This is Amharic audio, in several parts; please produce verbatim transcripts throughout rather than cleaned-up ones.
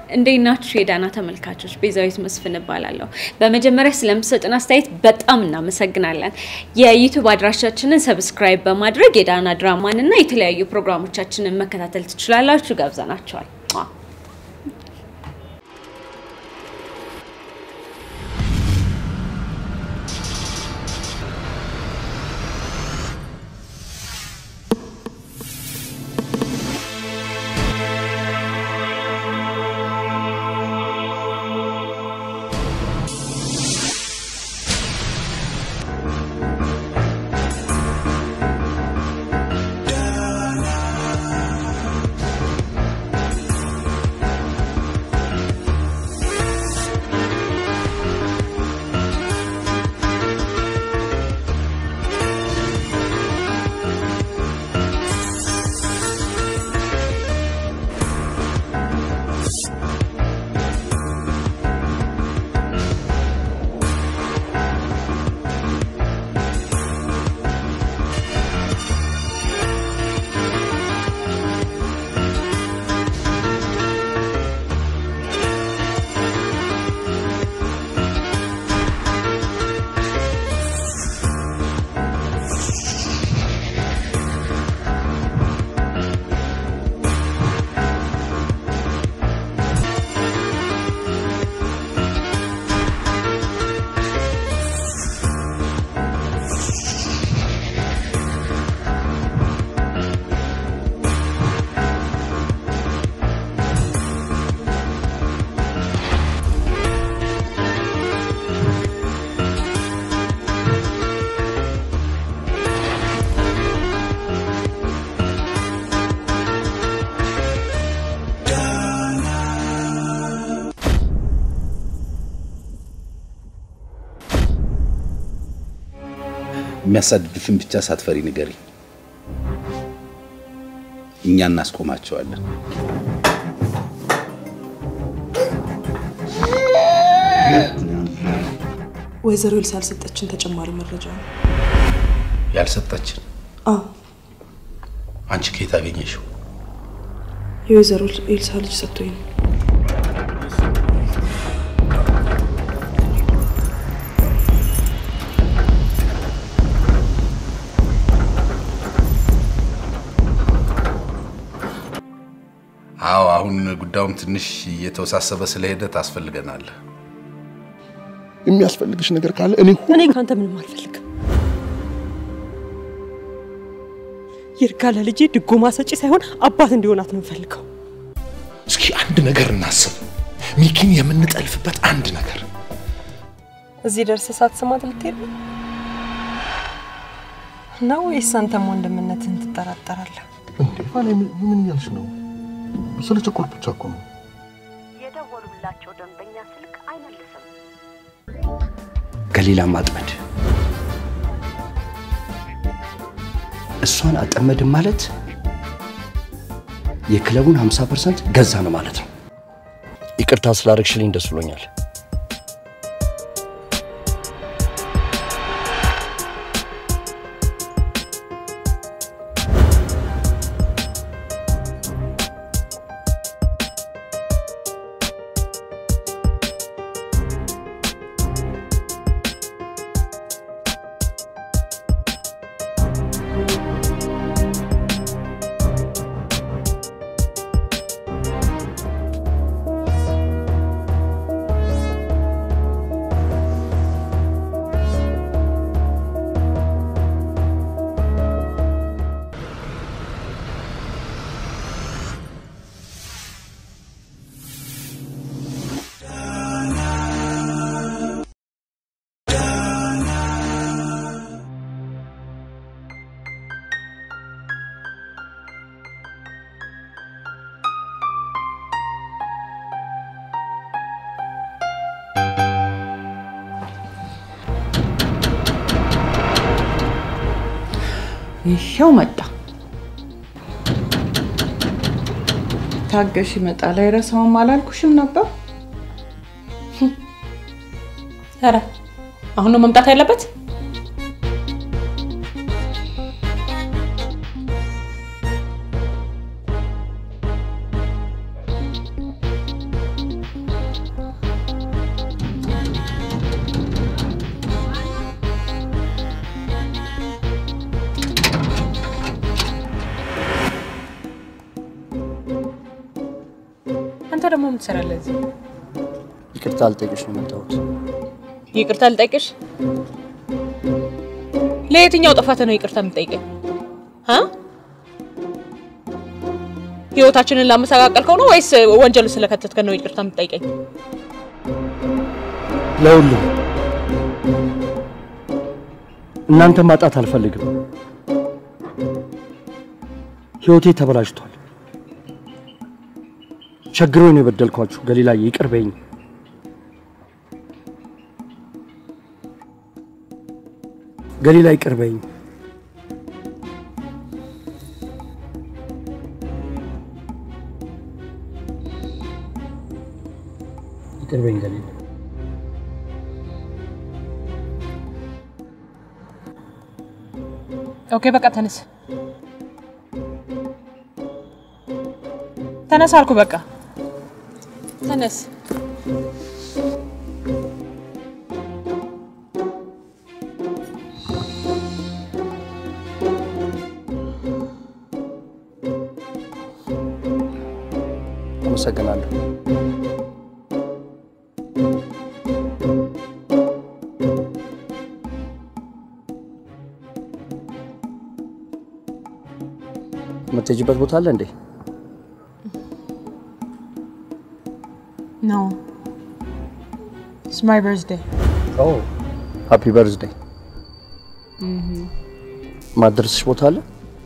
እንዴት ናችሁ የዳና ተመልካቾች? ቤዛዊት መስፍን እባላለሁ። በመጀመሪያ ስለምትሰጡን አስተያየት በጣም እናመሰግናለን። የዩቲዩብ አድራሻችንን ሰብስክራይብ በማድረግ የዳና ድራማን እና የተለያዩ ፕሮግራሞቻችንን መከታተል ትችላላችሁ። ጋብዘናችኋል። የሚያሳድዱሽን ብቻ ሳትፈሪ ንገሪ እኛ እናስቆማቸዋለን ወይዘሮ ኤልሳ ያልሰጠችን ተጨማሪ መረጃ ነው ያልሰጠችን አዎ አንቺ ከየት አገኘሽው የወይዘሮ ኤልሳ ልጅ ሰጥቶኝ አዎ አሁን ጉዳዩም ትንሽ እየተወሳሰበ ስለሄደ ታስፈልገናል የሚያስፈልግሽ ነገር ካለ እኔ እኔ ካንተ ምንም አልፈልግም ይርጋለ ልጅ ድጎማ ሰጪ ሳይሆን አባት እንዲሆናት ነው ፈልገው እስኪ አንድ ነገር እናስብ ሚኪን የምንጠልፍበት አንድ ነገር እዚህ ደርሰ ሳትሰማት ልትሄድ ነው ወይስ አንተም ወንድምነትን ትጠራጠራለህ እንዴ ፋኔ ምን እያልሽ ነው ስለቸኮል ብቻ እኮ ነው የደወሉላቸው ደንበኛ ስልክ አይመልስም ገሊላ ማጥመድ እሷን አጠመድ ማለት የክለቡን ሃምሳ ፐርሰንት ገዛ ነው ማለት ነው ይቅርታ ስላረክሽልኝ ደስ ብሎኛል ይሄው መጣ ታገሽ ይመጣል አይረሳውም አላልኩሽም ነበር ኧረ አሁን ነው መምጣት ያለበት አንተ ደግሞ ምን ትሰራለህ እዚህ? ይቅርታ ልጠይቅሽ ነው የመጣሁት። ይቅርታ ልጠይቅሽ? ለየትኛው ጥፋት ነው ይቅርታ የምትጠይቀኝ? ሀ? ህይወታችንን ላመሰቃቀልከው ነው ወይስ ወንጀሉ ስለከተትከ ነው ይቅርታ የምትጠይቀኝ? ለሁሉም እናንተ ማጣት አልፈልግም። ህይወቴ ተበላሽቷል። ቸግሮኝ ነው የበደልኳችሁ። ገሊላዬ ይቅር በይኝ። ገሊላ ይቅር በይኝ። ይቅር በይኝ ገሊላ። ኦኬ በቃ ተነስ ተነስ አልኩ በቃ ተነስ አመሰግናለሁ። የምትሄጂበት ቦታ አለ እንዴ? No. It's my birthday. Oh, happy birthday. Mhm. ማድረስሽ ቦታ አለ?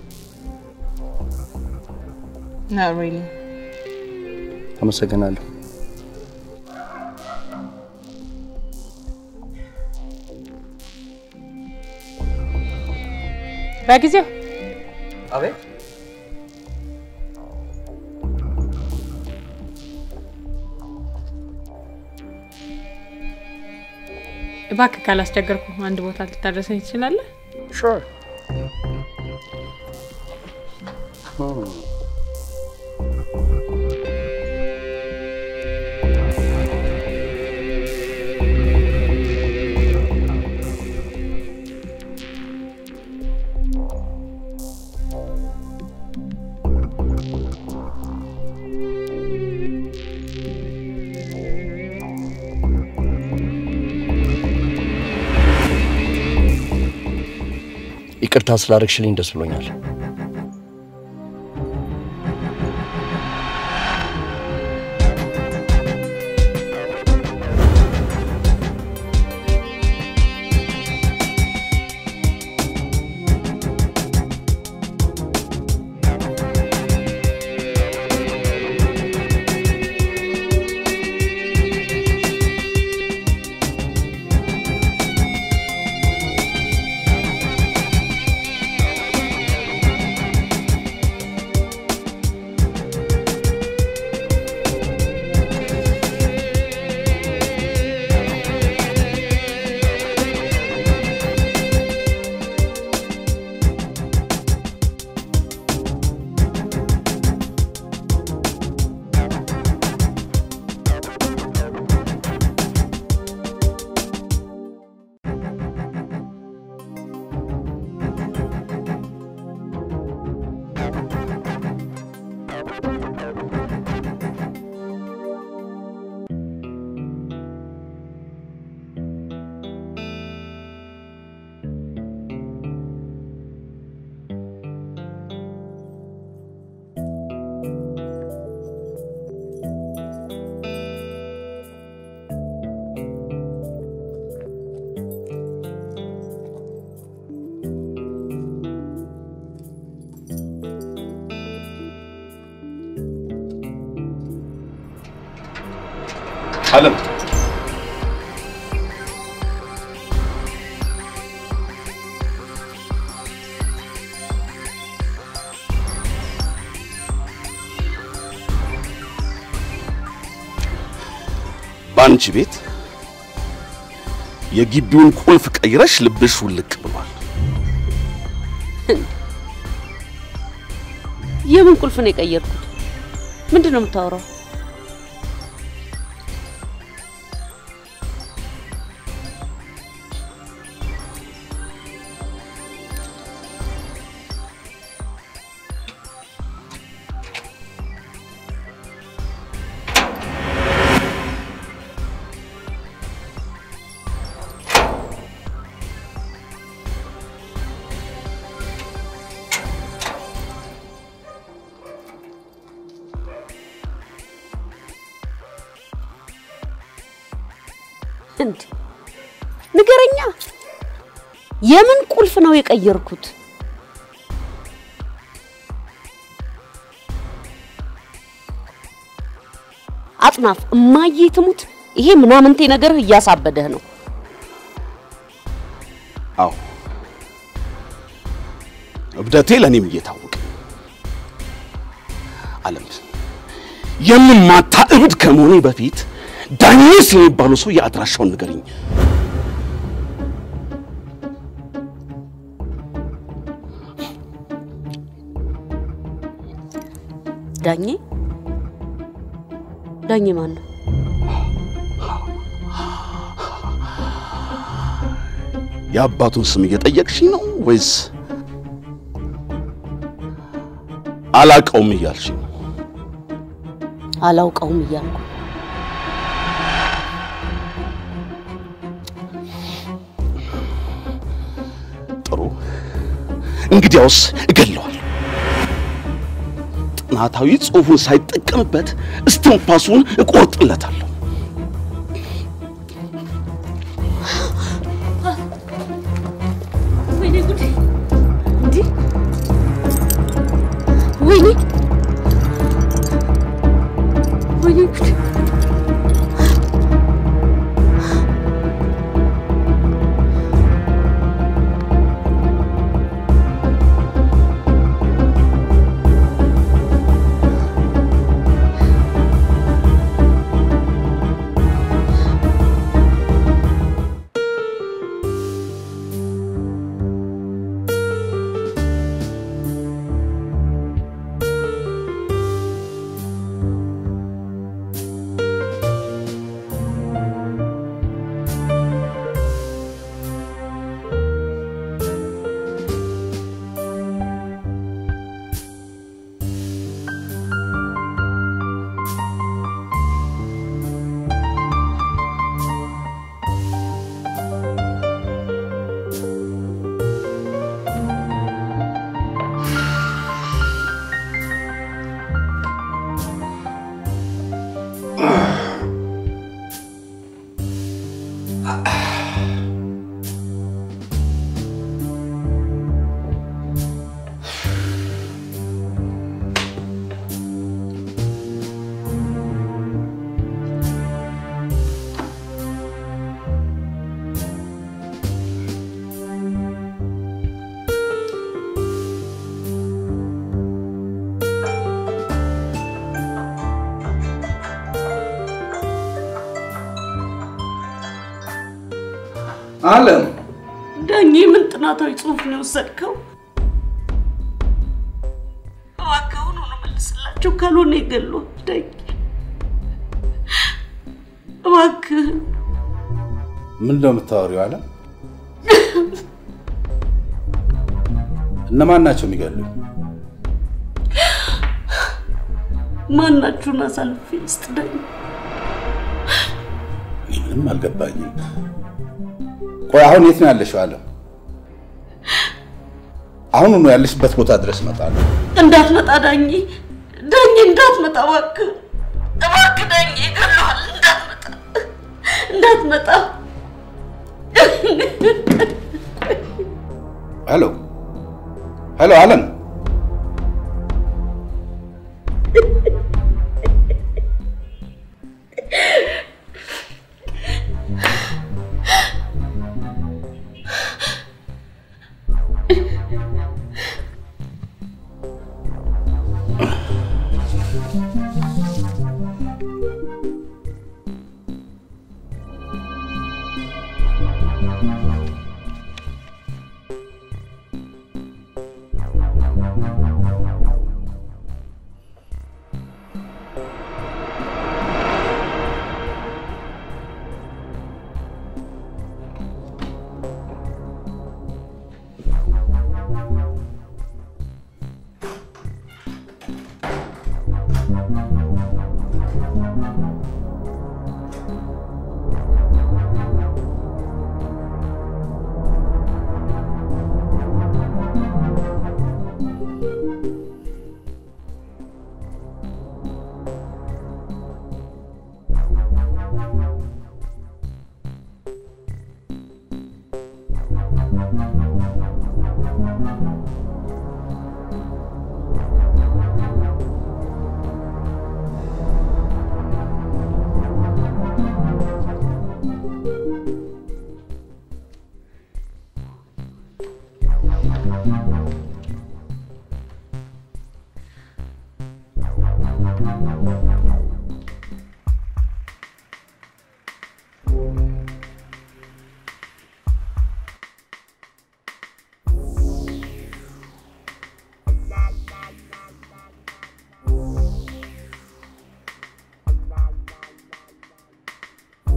Not really. አመሰግናለሁ። በጊዜው አቤት እባክህ ካላስቸገርኩ አንድ ቦታ ልታደርሰኝ ትችላለህ? Sure. ይቅርታ ስላደረግሽልኝ ደስ ብሎኛል። አለም ባንቺ ቤት የግቢውን ቁልፍ ቀይረሽ ልብሽ ውልቅ ብሏል። የምን ቁልፍ ነው የቀየርኩት? ምንድነው የምታወራው? እንዴ ንገረኛ የምን ቁልፍ ነው የቀየርኩት አጥናፍ እማዬ ትሙት ይሄ ምናምንቴ ነገር እያሳበደህ ነው አው እብደቴ ለኔም እየታወቀ ዓለም የምማታ እብድ ከመሆኔ በፊት ዳኒስ የሚባለው ሰው ያድራሻውን ንገረኝ ዳኝ ዳኝ ማን ነው ያባቱን ስም እየጠየቅሽኝ ነው ወይስ አላቀውም እያልሽኝ አላውቀውም እያልኩ ጥሩ እንግዲያውስ እገለዋለሁ ጥናታዊ ጽሑፉን ሳይጠቀምበት እስትንፋሱን እቆርጥለታለሁ ወይኔ ጉዴ እንዴ ወይኔ ወይኔ ጉዴ ዓለም ዳኝ ምን ጥናታዊ ጽሑፍ ነው ወሰድከው እባክህ ነው መልስላቸው ካልሆነ ይገሉ ዳኝ እባክህ ምን እንደምታወሪው ዓለም እነማን ናቸው የሚገሉ ማናችሁን አሳልፌ ልስጥዳኝ ምንም አልገባኝም ቆይ አሁን የት ነው ያለሽው ዓለም አሁን ነው ያለሽበት ቦታ ድረስ መጣለሁ እንዳትመጣ ዳኝ ዳኝ እንዳትመጣ እባክህ እባክህ ዳኝ ይገሉሃል እንዳትመጣ እንዳትመጣ ሄሎ ሄሎ ዓለም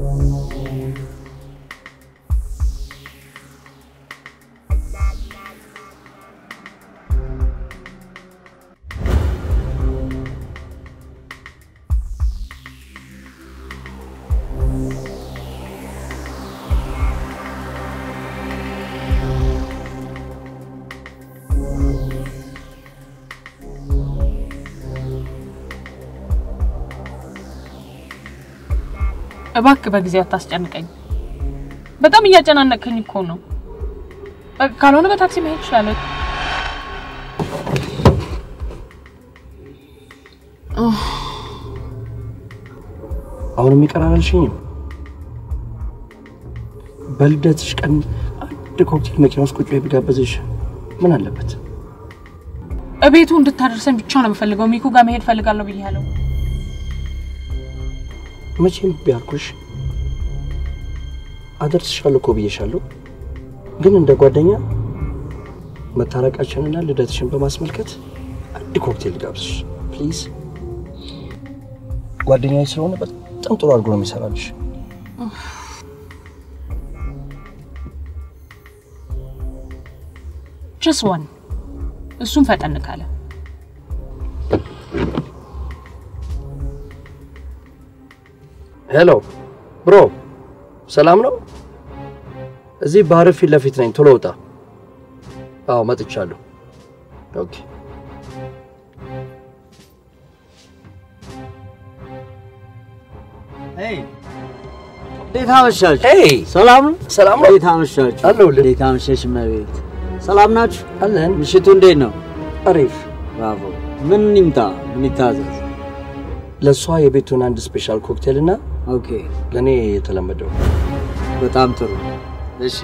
እባክህ በጊዜው አታስጨንቀኝ በጣም እያጨናነቅከኝ እኮ ነው ካልሆነ በታክሲ መሄድ ይችላል አሁን የሚቀራራልሽኝ በልደትሽ ቀን አንድ ኮክቴል መኪና ውስጥ ቁጭ ብዬ ቢጋበዝሽ ምን አለበት እቤቱ እንድታደርሰኝ ብቻ ነው የምፈልገው ሚኩ ጋር መሄድ ፈልጋለሁ ብያለሁ መቼም ቢያልኩሽ አደርስሻለሁ እኮ ብዬሻለሁ ግን እንደ ጓደኛ መታረቃችንና ልደትሽን በማስመልከት አንድ ኮክቴል ጋብዝሽ ፕሊዝ ጓደኛዬ ስለሆነ በጣም ጥሩ አድርጎ ነው የሚሰራልሽ just one እሱም ፈጠን ካለ ሄሎ ብሮ ሰላም ነው እዚህ ባህር ፊት ለፊት ነኝ ቶሎ ወጣ አዎ መጥቻለሁ ኦኬ ሄይ እንዴት አመሻችሁ ሄይ ሰላም ነው ሰላም ነው እንዴት አመሻችሁ አለሁልህ እንዴት አመሸሽ መቤት ሰላም ናችሁ አለን ምሽቱ እንዴት ነው አሪፍ ብራቮ ምን ይምጣ ምን ይታዘዝ ለሷ የቤቱን አንድ ስፔሻል ኮክቴል እና ኦኬ ለኔ የተለመደው በጣም ጥሩ እሺ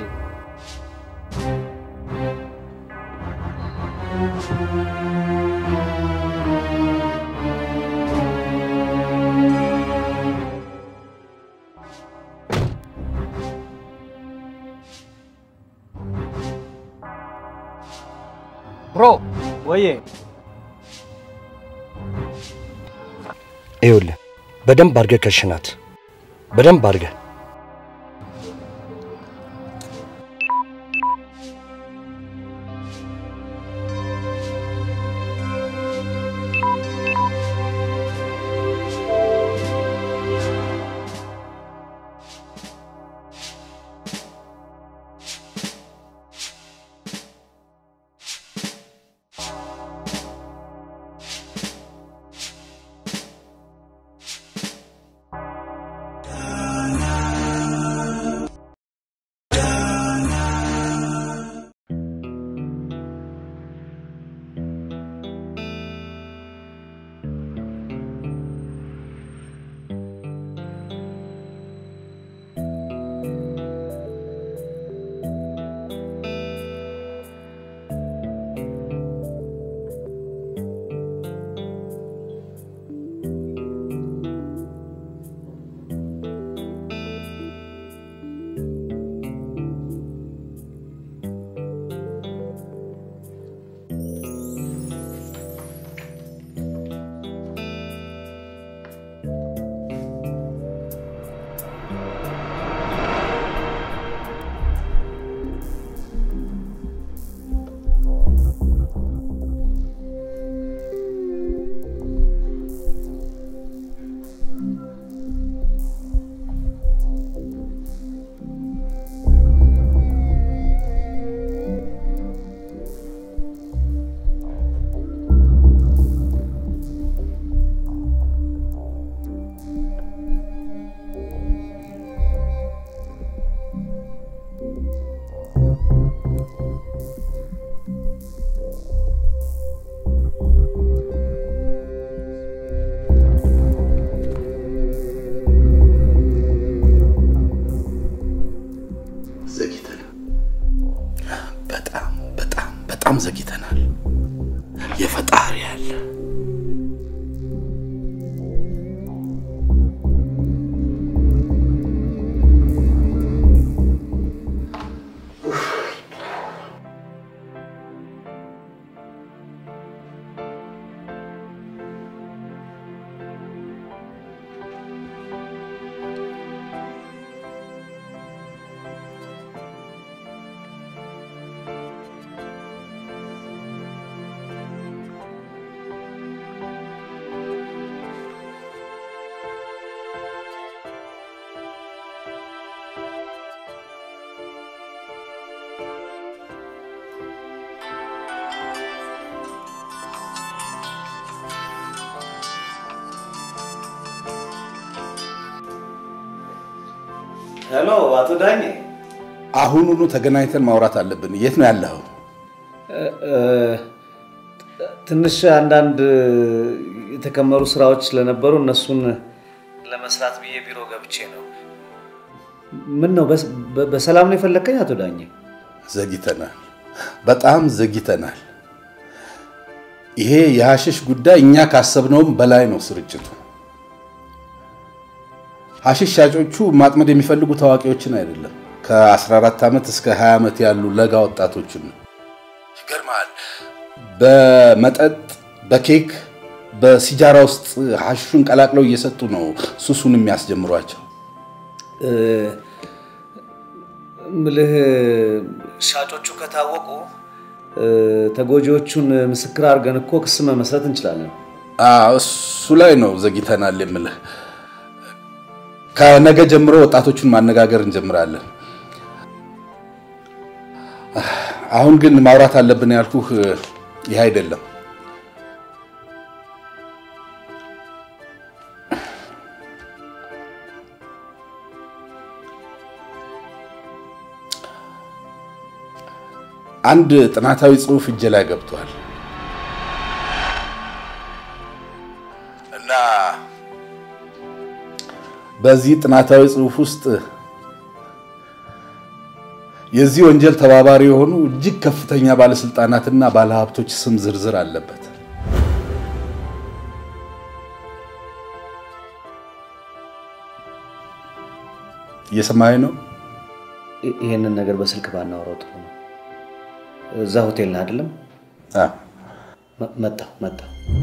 ብሮ ወዬ ይኸውልህ በደንብ አድርገህ ከሽናት በደንብ አድርገህ ዘግይተናል የፈጣሪ ያለ ሄሎ አቶ ዳኜ አሁኑኑ ተገናኝተን ማውራት አለብን የት ነው ያለው ትንሽ አንዳንድ የተከመሩ ስራዎች ስለነበሩ እነሱን ለመስራት ብዬ ቢሮ ገብቼ ነው ምን ነው በሰላም ነው የፈለከኝ አቶ ዳኜ ዘግይተናል በጣም ዘግይተናል ይሄ የሐሽሽ ጉዳይ እኛ ካሰብነውም በላይ ነው ስርጭቱ ሐሽሽ ሻጮቹ ማጥመድ የሚፈልጉ ታዋቂዎችን አይደለም ከ14 ዓመት እስከ ሃያ ዓመት ያሉ ለጋ ወጣቶችን ነው ይገርማል በመጠጥ በኬክ በሲጃራ ውስጥ ሐሽሹን ቀላቅለው እየሰጡ ነው ሱሱን የሚያስጀምሯቸው ምልህ ሻጮቹ ከታወቁ ተጎጆቹን ምስክር አርገን እኮ ክስ መመስረት እንችላለን አዎ እሱ ላይ ነው ዘግይተናል የምልህ ከነገ ጀምሮ ወጣቶቹን ማነጋገር እንጀምራለን አሁን ግን ማውራት አለብን ያልኩህ ይሄ አይደለም አንድ ጥናታዊ ጽሑፍ እጄ ላይ ገብቷል እና በዚህ ጥናታዊ ጽሑፍ ውስጥ የዚህ ወንጀል ተባባሪ የሆኑ እጅግ ከፍተኛ ባለስልጣናትና ባለሀብቶች ስም ዝርዝር አለበት የሰማይ ነው ይሄንን ነገር በስልክ ባናወራው ጥሩ ነው እዛ ሆቴል ነው አይደለም አ መጣ መጣ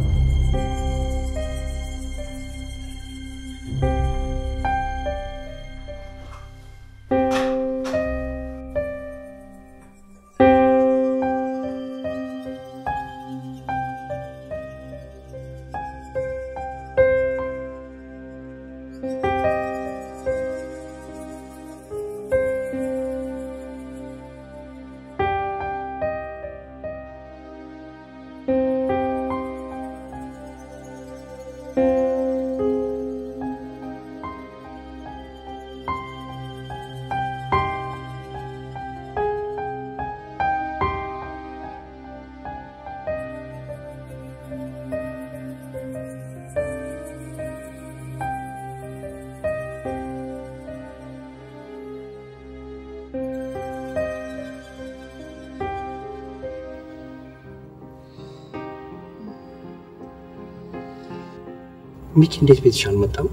ሚኪ እንዴት ቤትሽ አልመጣም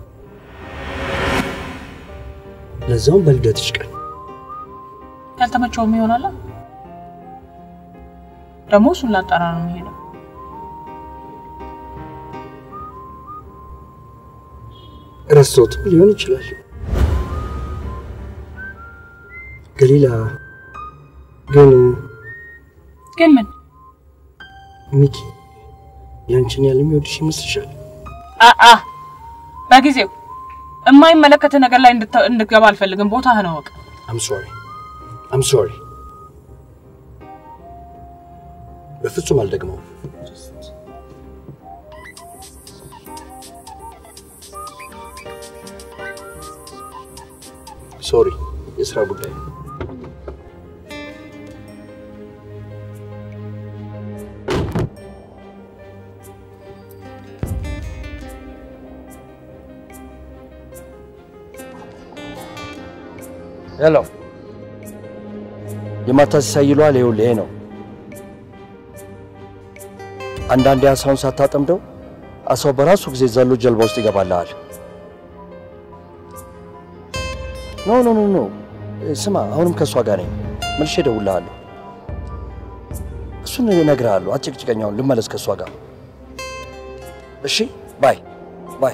ለዛው በልደትሽ ቀን ያልተመቸውም ይሆናል ደሞ እሱን ላጣራ ነው የሚሄደው ረስቶት ሊሆን ይችላል ገሊላ ግን ግን ምን ሚኪ ያንቺን ያለም ይወድሽ ይመስልሻል አአ በጊዜው የማይመለከተ ነገር ላይ እንድትገባ አልፈልግም ቦታህን አወቅ I'm sorry I'm sorry በፍጹም አልደግመው sorry የስራ ጉዳይ ሄሎ የማታስ ሳይሏል ይኸውልህ ይሄ ነው አንዳንዴ አሳውን ሳታጠምደው አሳው በራሱ ጊዜ ዘሎ ጀልባ ውስጥ ይገባልሃል ኖ ኖ ኖ ኖ ስማ አሁንም ከሷ ጋር ነኝ መልሼ እደውልልሃለሁ እሱን እነግርሃለሁ አጭቅጭቀኛውን ልመለስ ከሷ ጋር እሺ ባይ ባይ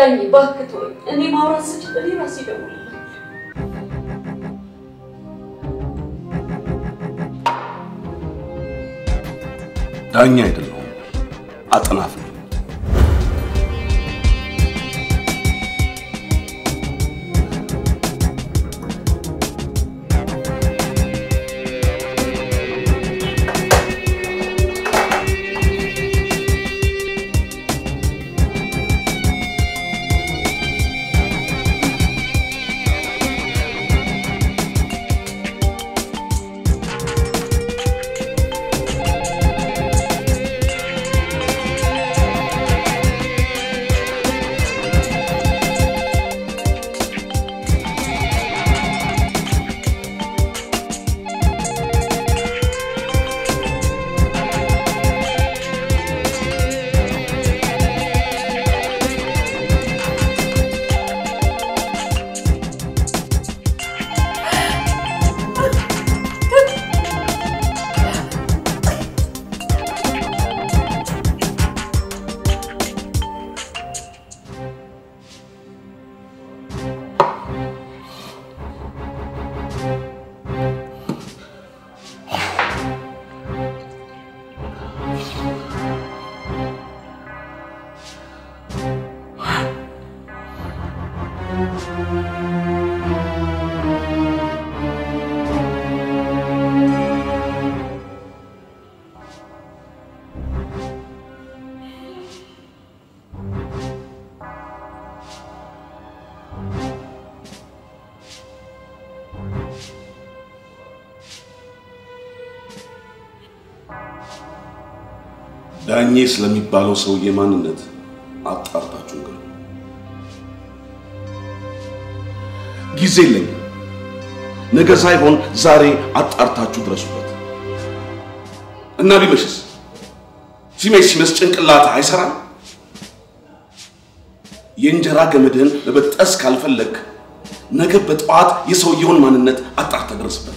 ዳኝ እባክህ ተወኝ። እኔ ማውራት ስችል እኔ ራሴ እደውልልሃለሁ። ዳኛ አይደለሁም አጥናፍ ነኝ። ዳኜ ስለሚባለው ሰውዬ ማንነት አጣርታችሁ ገሩ። ጊዜ የለኝም። ነገ ሳይሆን ዛሬ አጣርታችሁ ድረሱበት። እና ቢመሽስ ሲመሽ ሲመስ ጭንቅላት አይሰራም። የእንጀራ ገመድህን በበጠስ ካልፈለግ ነገ በጠዋት የሰውየውን ማንነት አጣርተህ ድረስበት።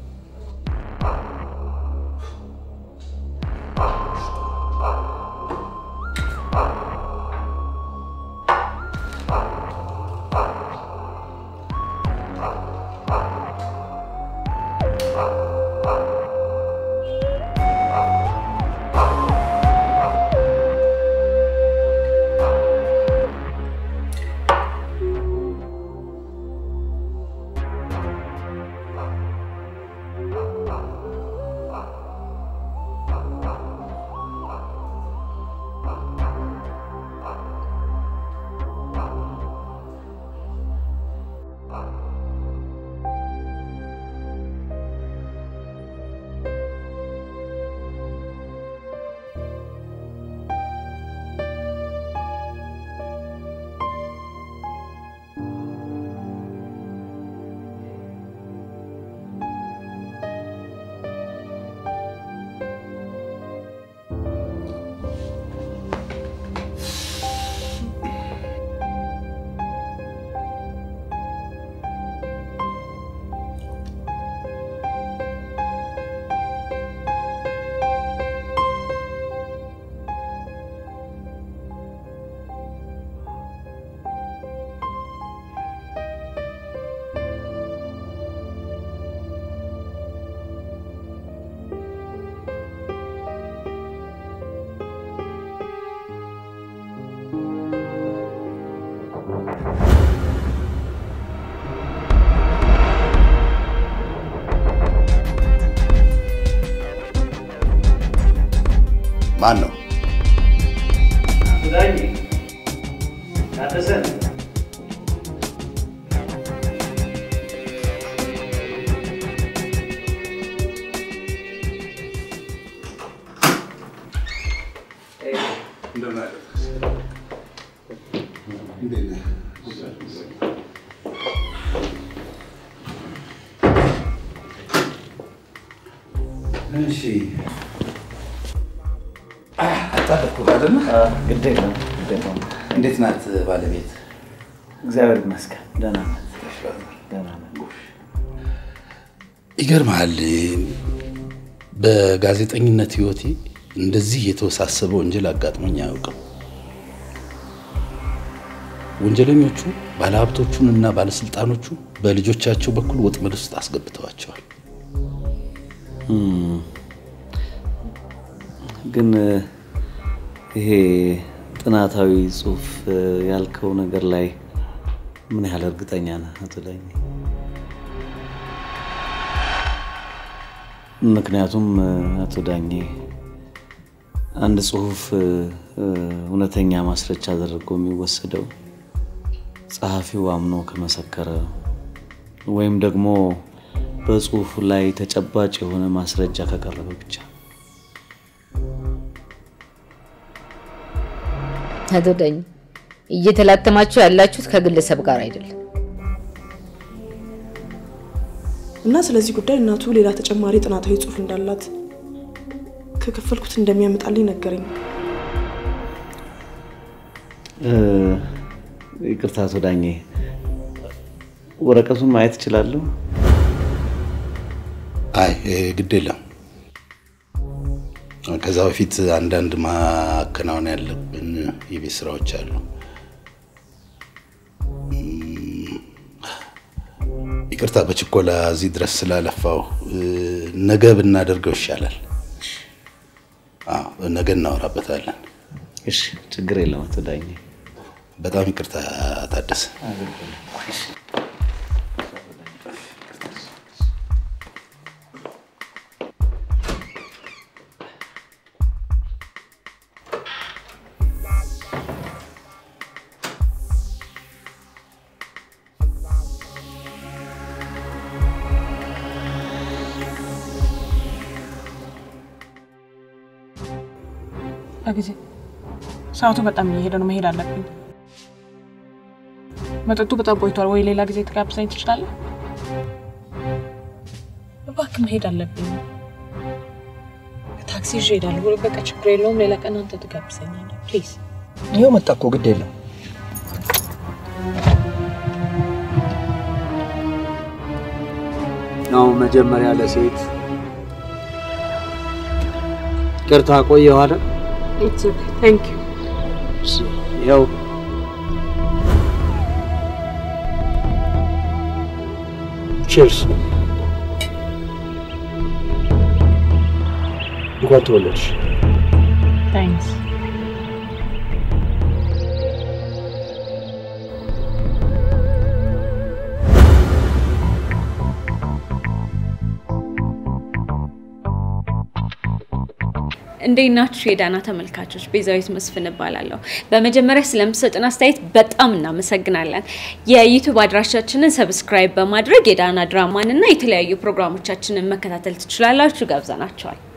ማን ነው? ዳኝ ታደሰን እሺ አጣደኩ አይደል? ግዴ ነው ግዴ ነው። እንዴት ናት ባለቤት? እግዚአብሔር ይመስገን ደህና ናት። ደህና ናት። ይገርማል። በጋዜጠኝነት ህይወቴ እንደዚህ የተወሳሰበ ወንጀል አጋጥሞኝ አያውቅም። ወንጀለኞቹ ባለሀብቶቹንና ባለስልጣኖቹ በልጆቻቸው በኩል ወጥመድ ውስጥ አስገብተዋቸዋል። ግን ይሄ ጥናታዊ ጽሑፍ ያልከው ነገር ላይ ምን ያህል እርግጠኛ ነህ አቶ ዳኜ? ምክንያቱም አቶ ዳኜ አንድ ጽሑፍ እውነተኛ ማስረጃ አድርጎ የሚወሰደው ጸሐፊው አምኖ ከመሰከረ ወይም ደግሞ በጽሑፉ ላይ ተጨባጭ የሆነ ማስረጃ ከቀረበ ብቻ። አቶ ዳኜ እየተላተማችሁ ያላችሁት ከግለሰብ ጋር አይደለም እና ስለዚህ ጉዳይ እናቱ ሌላ ተጨማሪ ጥናታዊ ጽሑፍ እንዳላት ከከፈልኩት እንደሚያመጣልኝ ነገረኝ። እ ይቅርታ አቶ ዳኜ ወረቀቱን ማየት እችላለሁ? አይ ግድ የለም። ከዛ በፊት አንዳንድ ማከናወን ያለብን የቤት ስራዎች አሉ። ይቅርታ በችኮላ እዚህ ድረስ ስላለፋው ነገ ብናደርገው ይሻላል። አዎ ነገ እናወራበታለን። እሺ ችግር የለም አቶ ዳኜ። በጣም ይቅርታ ታደሰ። አግዜ ሰዓቱ በጣም እየሄደ ነው፣ መሄድ አለብኝ። መጠጡ በጣም ቆይቷል። ወይ ሌላ ጊዜ ተጋብዘኝ ትችላለህ? እባክህ መሄድ አለብኝ። ታክሲ ይዤ እሄዳለሁ። በቃ ችግር የለውም። ሌላ ቀን አንተ ትጋብዘኛለህ ፕሊዝ። ይኸው መጣ እኮ ግድ የለም። ነው መጀመሪያ ለሴት ቅርታ ቆየው አይደል? It's okay. Thank you. ይኸው ቺርስ። እንኳን ተወለድሽ። Thanks. እንደናችሁ የዳና ተመልካቾች ቤዛዊት መስፍን እባላለሁ። በመጀመሪያ ስለምትሰጡን አስተያየት በጣም እናመሰግናለን። የዩቲዩብ አድራሻችንን ሰብስክራይብ በማድረግ የዳና ድራማን እና የተለያዩ ፕሮግራሞቻችንን መከታተል ትችላላችሁ። ጋብዘናችኋል።